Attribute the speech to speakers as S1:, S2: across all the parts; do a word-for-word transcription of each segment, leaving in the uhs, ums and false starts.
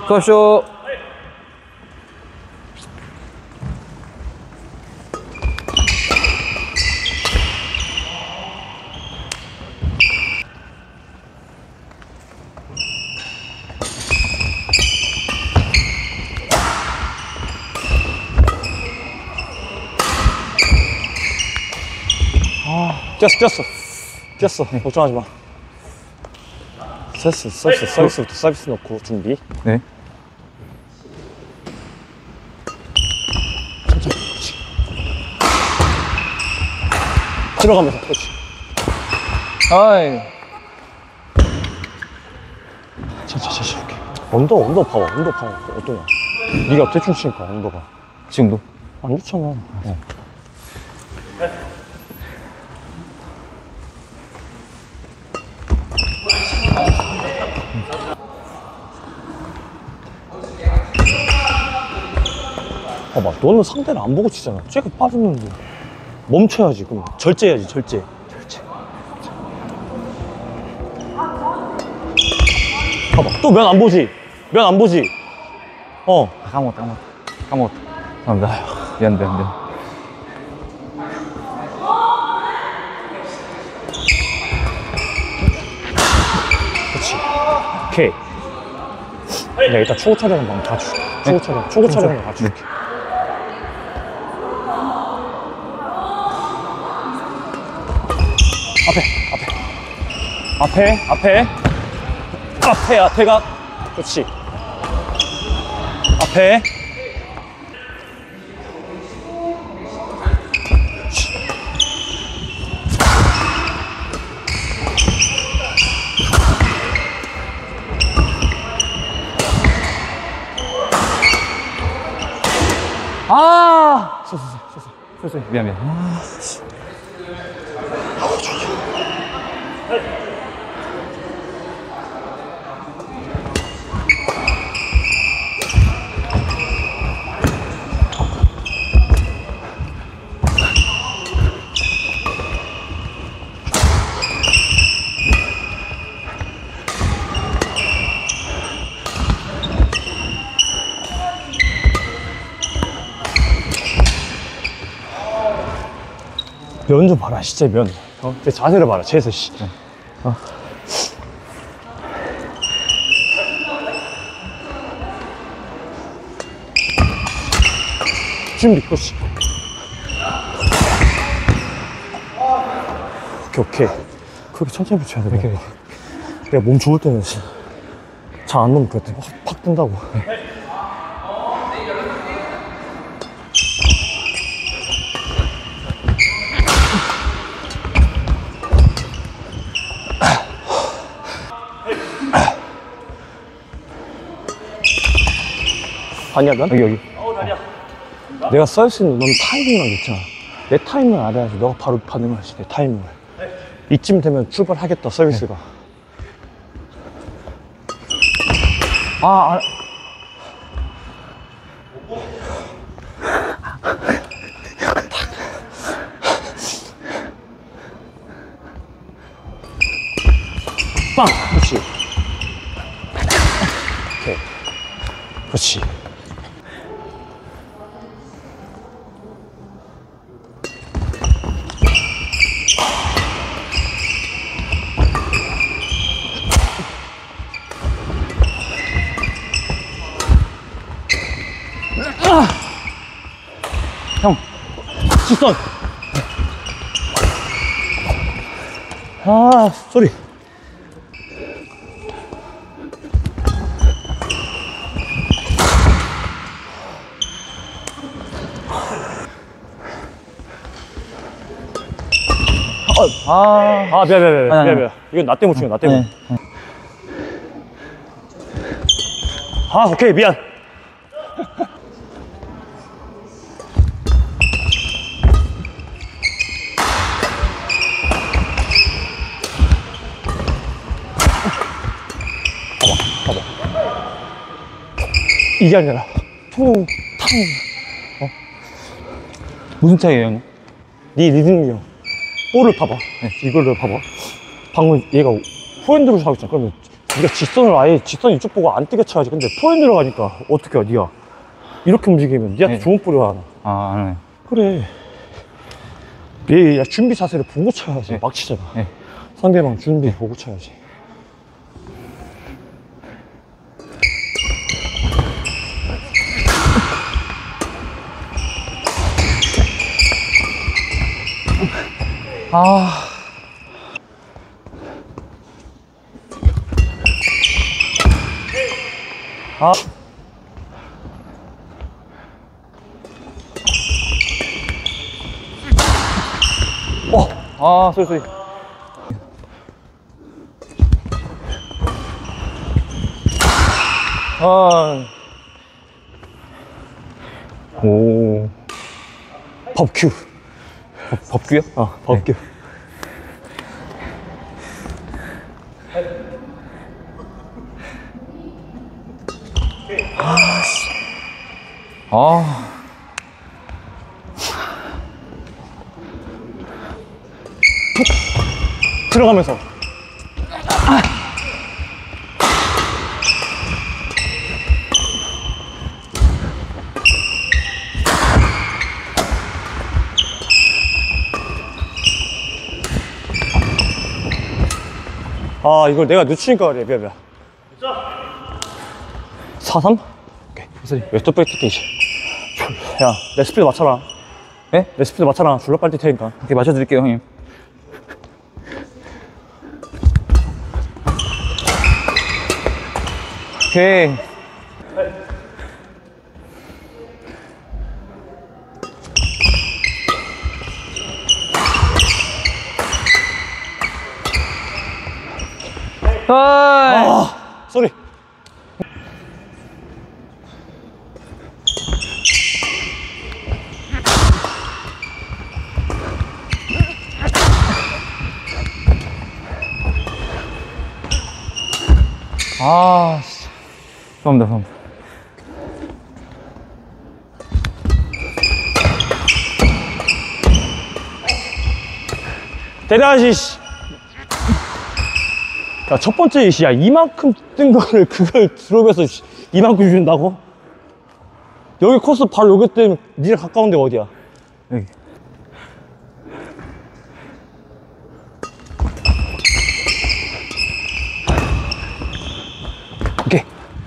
S1: 수고하십시오.
S2: 뛰었어 뛰었어 뛰었어. 걱정하지 마. 서비스 서비스 서비스부터 서비스 넣고 준비.
S1: 네.
S2: 천천히. 그렇지. 들어가면서. 그렇지.
S1: 아이.
S2: 천천히 천천히. 이렇게. 언더 언더 봐봐. 언더 봐봐. 어떠냐. 네가 대충 치니까 언더가
S1: 지금도?
S2: 안 좋잖아. 어. 봐봐, 너는 상대를 안 보고 치잖아. 쟤가 빠졌는데 멈춰야지. 그럼 절제해야지. 절제. 절제. 봐봐, 또 면 안 보지. 면 안 보지. 어.
S1: 아, 까먹었다, 까먹었다. 까먹었다. 감사합니다. 아유, 미안, 미안, 미안.
S2: 그렇지. 오케이. 내가 이따 초고 촬영 한번 봐줄게. 초고 촬영, 초고 촬영 한번 봐줄게. 앞에, 앞에. 앞에, 앞에. 앞에, 앞에가. 그렇지. 앞에.
S1: 아!
S2: 쏘쏘, 쏘쏘, 쏘쏘.
S1: 미안, 미안. 아,
S2: 면 좀 봐라, 진짜 면. 어? 내 자세를 봐라, 쟤에서, 씨.
S1: 네.
S2: 어. 준비, 그렇지. 오케이, 오케이. 그렇게 천천히 붙여야 돼. 이렇게. 내가 몸 좋을 때는 잘 안 넣으면 그때 확, 팍 뜬다고. 네. 아니야, 난? 여기, 여기. 어, 어. 내가 썰 수 있는 넌 타이밍만 있잖아. 내 타이밍을 알아야지. 너가 바로 반응을 하지, 내 타이밍을. 네. 이쯤 되면 출발하겠다, 서비스가. 네. 아, 아. 빵! 그렇지. 오케이. 그렇지. 아! 형, 직선. 아, 소리. 아, 아, 미안, 미안, 미안, 미안, 미안, 미안. 이건 나 때문에 치는 거야, 나 때문에. 네. 아, 오케이, 미안. 봐봐, 봐봐. 이게 아니라, 퉁, 탕. 어?
S1: 무슨 차이에요, 형?
S2: 네 리듬이요. 볼을 봐봐. 네, 이거를 봐봐. 방금 얘가 포핸드로 하고 있잖아. 그러면 네가 직선을 아예 직선 이쪽 보고 안 뜨게 쳐야지. 근데 포핸드로 가니까 어떻게 해, 니가 이렇게 움직이면 니한테
S1: 네.
S2: 좋은 볼이 하나.
S1: 아, 안 해.
S2: 그래. 내 야, 준비 자세를 보고 쳐야지.
S1: 네.
S2: 막 치잖아.
S1: 네.
S2: 상대방 준비 보고 쳐야지.
S1: 아.
S2: 아. 어.
S1: 아, 쏘리, 쏘리. 아. 오.
S2: 법규.
S1: 법, 법규요?
S2: 어, 법규.
S1: 아.
S2: 들어가면서. 아, 이걸 내가 늦추니까 그래. 미안, 미안. 사 삼? 오케이.
S1: 쏘리.
S2: 웨스트 백트 케이지. 야, 내 스피드 맞춰라.
S1: 예?
S2: 내 스피드 맞춰라. 줄라 빨리 뛸 테니까.
S1: 이렇게 맞춰드릴게요, 형님. 오케이. 아.
S2: 아, 쏘리.
S1: 아, 씨. 죄송합니다, 죄송합니다.
S2: 대단하지, 씨. 야, 첫 번째 이시, 야, 이만큼 뜬 거를 그걸 드롭에서 씨, 이만큼 준다고? 여기 코스 바로 여기 때문에 니가 가까운 데가 어디야?
S1: 여기. 오케이.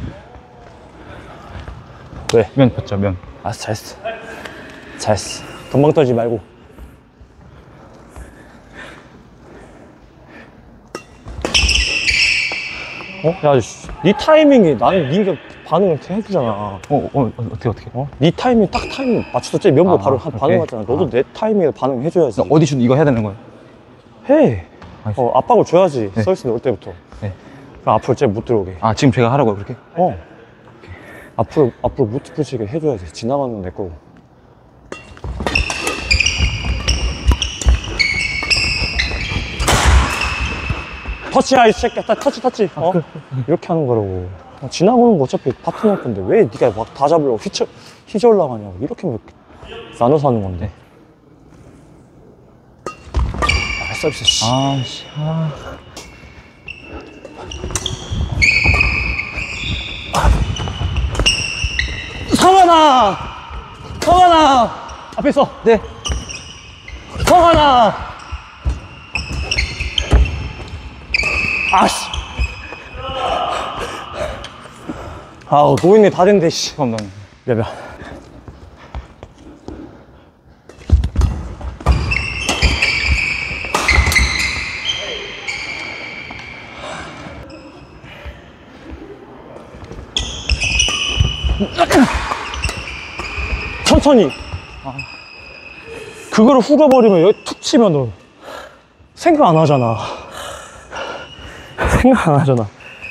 S2: 왜?
S1: 면 봤죠, 면.
S2: 아, 잘했어. 잘했어. 금방 떨지 말고. 어? 야, 씨, 네 타이밍이 나는 네가 반응을 해주잖아.
S1: 어, 어, 어떻게, 어떻게?
S2: 어? 네 타이밍 딱 타이밍 맞춰서 면보
S1: 아,
S2: 바로 한
S1: 오케이.
S2: 반응하잖아. 너도
S1: 아.
S2: 내 타이밍에 반응해줘야지.
S1: 어디 준 이거 해야 되는 거예요?
S2: 해.
S1: 알겠습니다.
S2: 어, 압박을 줘야지.
S1: 네.
S2: 서비스 넣을 때부터.
S1: 네.
S2: 그럼 앞으로 쟤 못 들어오게.
S1: 아, 지금 제가 하라고요, 그렇게?
S2: 어. 앞으로, 앞으로 못 붙이게 해줘야지. 지나가는 건 내 거고. 터치야, 이 새끼야. 딱 터치, 터치. 어? 이렇게 하는 거라고. 어, 지나가는 거 어차피 파트너 건데 왜 네가 막 다 잡으려고 휘쳐, 휘저 올라가냐고. 이렇게 하면 나눠서 하는 건데. 아, 서비스, 씨.
S1: 아, 씨. 아.
S2: 성환아! 성환아! 앞에 있어.
S1: 네.
S2: 성환아! 아씨. 아우, 노인네 다 된대, 씨.
S1: 죄송합니다.
S2: 미안, 미안. 천천히. 그거를 후려버리면 여기 툭 치면 생각 안 하잖아. 생각 안 하잖아.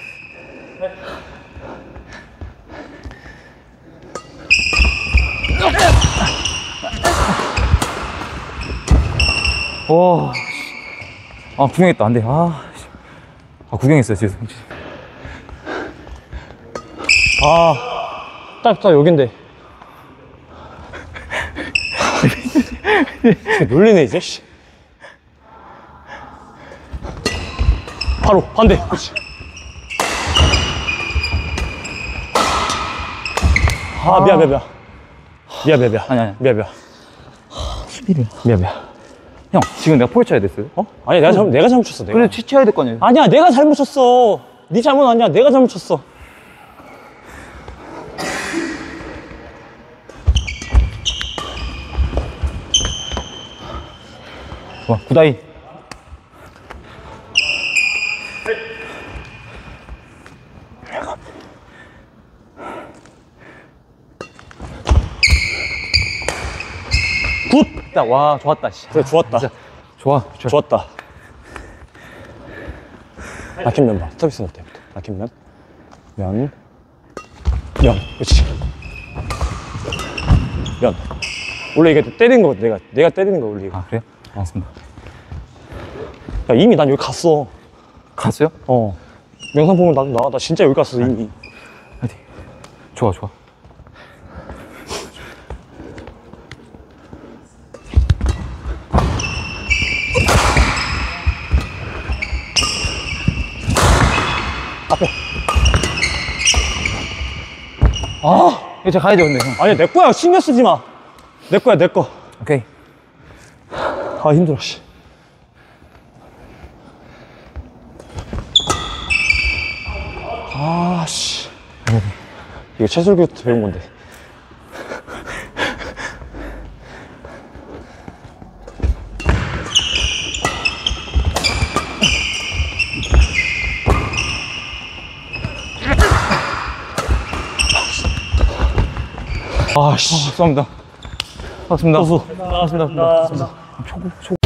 S1: 와. 아, 구경했다. 안 돼. 아. 씨. 아, 구경했어요, 지금.
S2: 아, 딱, 딱 여긴데. 놀리네, 이제, 씨. 바로, 반대. 그렇지. 아, 미안, 미안, 미안. 미안, 미안, 미안.
S1: 아니, 아니.
S2: 미안, 미안.
S1: 수비를.
S2: 미안, 미안.
S1: 형, 지금 내가 폴 쳐야 됐어요?
S2: 어? 아니, 내가 잘못, 내가 잘못 쳤어, 내가.
S1: 그래, 치쳐야 될 거 아니에요?
S2: 아니야, 내가 잘못 쳤어. 네 잘못 아니야, 내가 잘못 쳤어.
S1: 좋아, 구다이.
S2: 굿!
S1: 딱, 와, 좋았다, 씨.
S2: 그래, 좋았다.
S1: 진짜. 좋아, 좋아.
S2: 좋았다. 낙힌 면 봐. 서비스 넣을 때부터. 낙힌 면. 면. 면. 그렇지. 면. 원래 이게 때리는 거, 내가, 내가 때리는 거, 원래.
S1: 아, 그래요? 알겠습니다.
S2: 야, 이미 난 여기 갔어.
S1: 갔어요?
S2: 어. 영상 보면 나도 나와. 나 진짜 여기 갔어, 이미.
S1: 어디? 좋아, 좋아.
S2: 앞에.
S1: 아, 이제 가야죠, 근데, 형.
S2: 아니, 내 거야. 신경 쓰지 마. 내 거야, 내 거.
S1: 오케이.
S2: 아, 힘들어, 씨. 아, 씨. 이거 최술규 배운 건데. 아, 씨.
S1: 감사합니다. 고맙습니다.
S2: 소수.
S1: 고맙습니다. 고맙습니다. 초구, 초구.